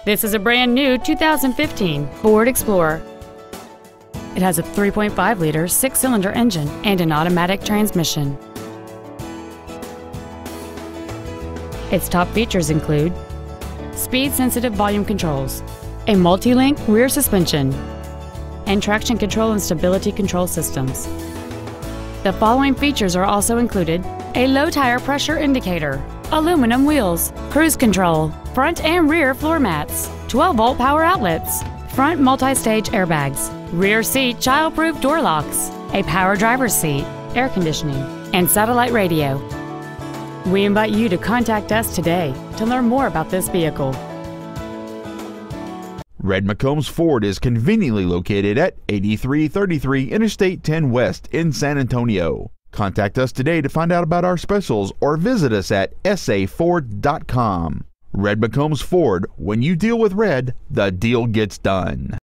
This is a brand new 2015 Ford Explorer. It has a 3.5-liter 6-cylinder engine and an automatic transmission. Its top features include speed-sensitive volume controls, a multi-link rear suspension, and traction control and stability control systems. The following features are also included: a low tire pressure indicator, aluminum wheels, cruise control, front and rear floor mats, 12-volt power outlets, front multi-stage airbags, rear seat child-proof door locks, a power driver's seat, air conditioning, and satellite radio. We invite you to contact us today to learn more about this vehicle. Red McCombs Ford is conveniently located at 8333 Interstate 10 West in San Antonio. Contact us today to find out about our specials or visit us at saford.com. Red McCombs Ford, when you deal with red, the deal gets done.